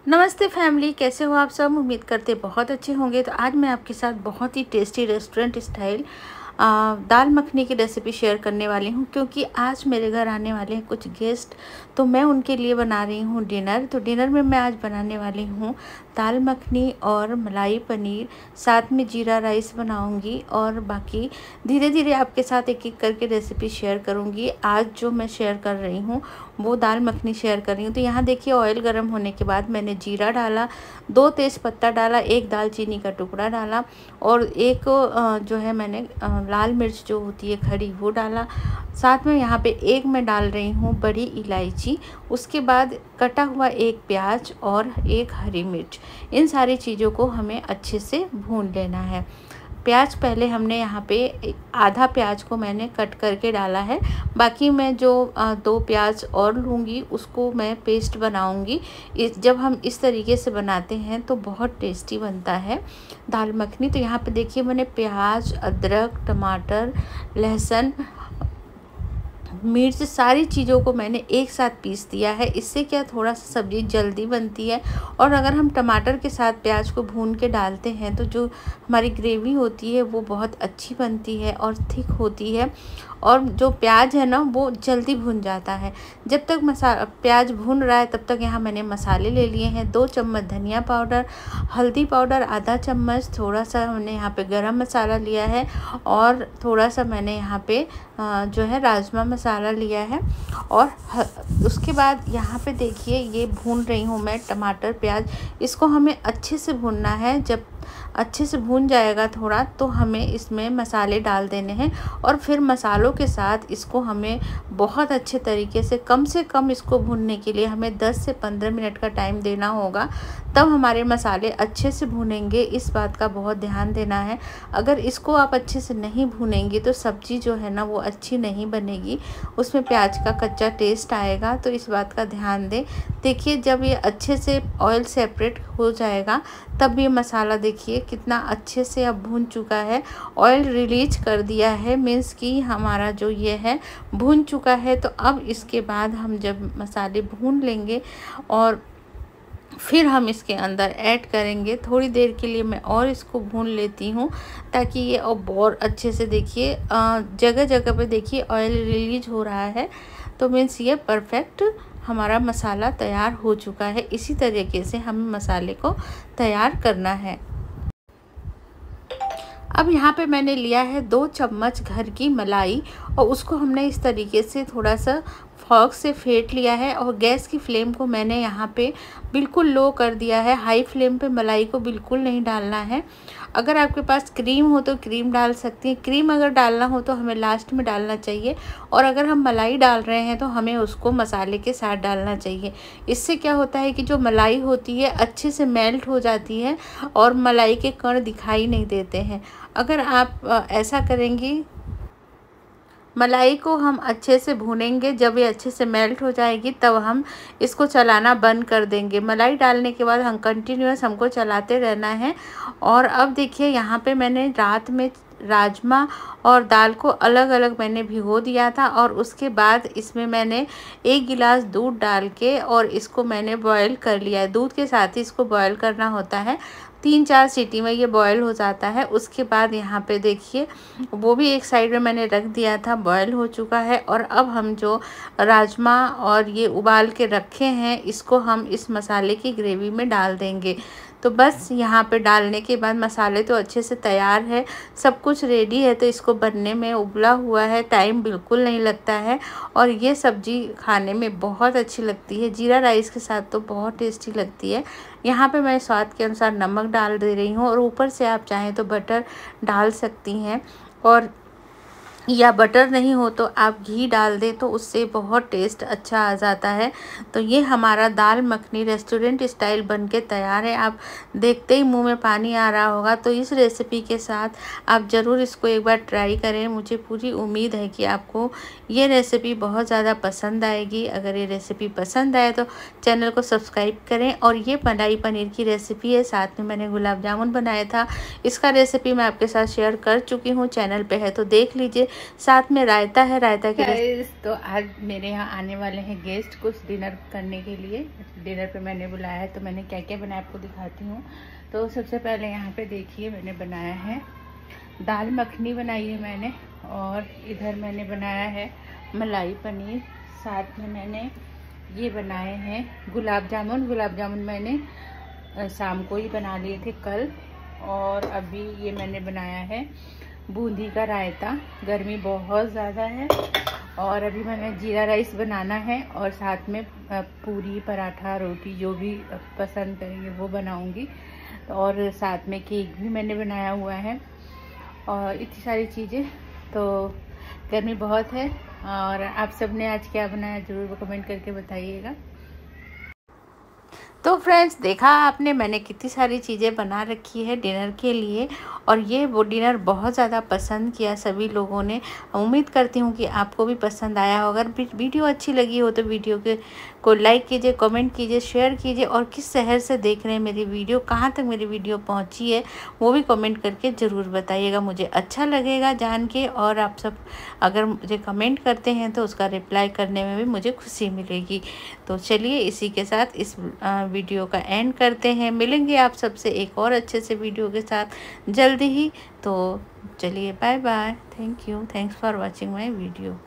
नमस्ते फैमिली, कैसे हो आप सब। उम्मीद करते बहुत अच्छे होंगे। तो आज मैं आपके साथ बहुत ही टेस्टी रेस्टोरेंट स्टाइल दाल मखनी की रेसिपी शेयर करने वाली हूँ, क्योंकि आज मेरे घर आने वाले हैं कुछ गेस्ट। तो मैं उनके लिए बना रही हूँ डिनर। तो डिनर में मैं आज बनाने वाली हूँ दाल मखनी और मलाई पनीर, साथ में जीरा राइस बनाऊंगी और बाकी धीरे धीरे आपके साथ एक एक करके रेसिपी शेयर करूँगी। आज जो मैं शेयर कर रही हूँ वो दाल मखनी शेयर कर रही हूँ। तो यहाँ देखिए, ऑयल गर्म होने के बाद मैंने जीरा डाला, 2 तेज़पत्ता डाला, 1 दालचीनी का टुकड़ा डाला और एक जो है मैंने लाल मिर्च जो होती है खड़ी वो डाला। साथ में यहाँ पे एक मैं डाल रही हूँ बड़ी इलायची, उसके बाद कटा हुआ 1 प्याज और 1 हरी मिर्च। इन सारी चीज़ों को हमें अच्छे से भून लेना है। प्याज पहले हमने यहाँ पे आधा प्याज को मैंने कट करके डाला है, बाकी मैं जो 2 प्याज और लूँगी उसको मैं पेस्ट बनाऊँगी। जब हम इस तरीके से बनाते हैं तो बहुत टेस्टी बनता है दाल मखनी। तो यहाँ पे देखिए, मैंने प्याज, अदरक, टमाटर, लहसुन, मिर्च, सारी चीज़ों को मैंने एक साथ पीस दिया है। इससे क्या थोड़ा सा सब्ज़ी जल्दी बनती है। और अगर हम टमाटर के साथ प्याज को भून के डालते हैं तो जो हमारी ग्रेवी होती है वो बहुत अच्छी बनती है और थिक होती है, और जो प्याज है ना वो जल्दी भुन जाता है। जब तक प्याज भुन रहा है तब तक यहाँ मैंने मसाले ले लिए हैं। 2 चम्मच धनिया पाउडर, हल्दी पाउडर आधा चम्मच, थोड़ा सा हमने यहाँ पे गरम मसाला लिया है और थोड़ा सा मैंने यहाँ पे जो है राजमा मसाला लिया है। और उसके बाद यहाँ पे देखिए, ये भून रही हूँ मैं टमाटर प्याज। इसको हमें अच्छे से भूनना है। जब अच्छे से भून जाएगा थोड़ा तो हमें इसमें मसाले डाल देने हैं और फिर मसालों के साथ इसको हमें बहुत अच्छे तरीके से कम इसको भूनने के लिए हमें 10 से 15 मिनट का टाइम देना होगा। तब हमारे मसाले अच्छे से भूनेंगे, इस बात का बहुत ध्यान देना है। अगर इसको आप अच्छे से नहीं भूनेंगे तो सब्ज़ी जो है ना वो अच्छी नहीं बनेगी, उसमें प्याज का कच्चा टेस्ट आएगा। तो इस बात का ध्यान दें। देखिए, जब ये अच्छे से ऑयल सेपरेट हो जाएगा तब ये मसाला देखिए कितना अच्छे से अब भून चुका है, ऑयल रिलीज कर दिया है, मीन्स कि हमारा जो ये है भून चुका है। तो अब इसके बाद हम जब मसाले भून लेंगे और फिर हम इसके अंदर ऐड करेंगे। थोड़ी देर के लिए मैं और इसको भून लेती हूँ ताकि ये और अच्छे से देखिए जगह जगह पे देखिए ऑयल रिलीज हो रहा है। तो मीन्स ये परफेक्ट हमारा मसाला तैयार हो चुका है। इसी तरीके से हमें मसाले को तैयार करना है। अब यहाँ पे मैंने लिया है 2 चम्मच घर की मलाई और उसको हमने इस तरीके से थोड़ा सा फॉर्क से फेंट लिया है और गैस की फ्लेम को मैंने यहाँ पे बिल्कुल लो कर दिया है। हाई फ्लेम पे मलाई को बिल्कुल नहीं डालना है। अगर आपके पास क्रीम हो तो क्रीम डाल सकती हैं। क्रीम अगर डालना हो तो हमें लास्ट में डालना चाहिए, और अगर हम मलाई डाल रहे हैं तो हमें उसको मसाले के साथ डालना चाहिए। इससे क्या होता है कि जो मलाई होती है अच्छे से मेल्ट हो जाती है और मलाई के कण दिखाई नहीं देते हैं। अगर आप ऐसा करेंगी, मलाई को हम अच्छे से भूनेंगे, जब ये अच्छे से मेल्ट हो जाएगी तब हम इसको चलाना बंद कर देंगे। मलाई डालने के बाद हम कंटिन्यूअस हमको चलाते रहना है। और अब देखिए, यहाँ पे मैंने रात में राजमा और दाल को अलग अलग मैंने भिगो दिया था और उसके बाद इसमें मैंने 1 गिलास दूध डाल के और इसको मैंने बॉयल कर लिया है। दूध के साथ ही इसको बॉयल करना होता है। 3-4 सीटी में ये बॉयल हो जाता है। उसके बाद यहाँ पे देखिए, वो भी एक साइड में मैंने रख दिया था, बॉयल हो चुका है। और अब हम जो राजमा और ये उबाल के रखे हैं इसको हम इस मसाले की ग्रेवी में डाल देंगे। तो बस यहाँ पे डालने के बाद मसाले तो अच्छे से तैयार है, सब कुछ रेडी है। तो इसको बनने में उबला हुआ है, टाइम बिल्कुल नहीं लगता है और ये सब्ज़ी खाने में बहुत अच्छी लगती है। जीरा राइस के साथ तो बहुत टेस्टी लगती है। यहाँ पे मैं स्वाद के अनुसार नमक डाल दे रही हूँ और ऊपर से आप चाहें तो बटर डाल सकती हैं, और या बटर नहीं हो तो आप घी डाल दें तो उससे बहुत टेस्ट अच्छा आ जाता है। तो ये हमारा दाल मखनी रेस्टोरेंट स्टाइल बनके तैयार है। आप देखते ही मुंह में पानी आ रहा होगा। तो इस रेसिपी के साथ आप ज़रूर इसको एक बार ट्राई करें। मुझे पूरी उम्मीद है कि आपको ये रेसिपी बहुत ज़्यादा पसंद आएगी। अगर ये रेसिपी पसंद आए तो चैनल को सब्सक्राइब करें। और ये मलाई पनीर की रेसिपी है, साथ में मैंने गुलाब जामुन बनाया था, इसका रेसिपी मैं आपके साथ शेयर कर चुकी हूँ, चैनल पर है तो देख लीजिए। साथ में रायता है। रायता के तो आज मेरे यहाँ आने वाले हैं गेस्ट कुछ डिनर करने के लिए। डिनर पे मैंने बुलाया है, तो मैंने क्या क्या बनाया आपको दिखाती हूँ। तो सबसे पहले यहाँ पे देखिए मैंने बनाया है दाल मखनी बनाई है मैंने, और इधर मैंने बनाया है मलाई पनीर। साथ में मैंने ये बनाए हैं गुलाब जामुन। गुलाब जामुन मैंने शाम को ही बना लिए थे कल। और अभी ये मैंने बनाया है बूंदी का रायता। गर्मी बहुत ज़्यादा है, और अभी मैंने जीरा राइस बनाना है, और साथ में पूरी पराठा रोटी जो भी पसंद करेंगे वो बनाऊंगी। और साथ में केक भी मैंने बनाया हुआ है, और इतनी सारी चीज़ें। तो गर्मी बहुत है। और आप सब ने आज क्या बनाया ज़रूर कमेंट करके बताइएगा। तो फ्रेंड्स देखा आपने मैंने कितनी सारी चीज़ें बना रखी है डिनर के लिए, और ये वो डिनर बहुत ज़्यादा पसंद किया सभी लोगों ने। उम्मीद करती हूँ कि आपको भी पसंद आया हो। अगर वीडियो अच्छी लगी हो तो वीडियो को लाइक कीजिए, कमेंट कीजिए, शेयर कीजिए, और किस शहर से देख रहे हैं मेरी वीडियो, कहाँ तक मेरी वीडियो पहुँची है वो भी कमेंट करके ज़रूर बताइएगा। मुझे अच्छा लगेगा जान के, और आप सब अगर मुझे कमेंट करते हैं तो उसका रिप्लाई करने में भी मुझे खुशी मिलेगी। तो चलिए इसी के साथ इस वीडियो का एंड करते हैं। मिलेंगे आप सबसे एक और अच्छे से वीडियो के साथ जल्दी ही। तो चलिए bye bye. Thank you. Thanks for watching my video.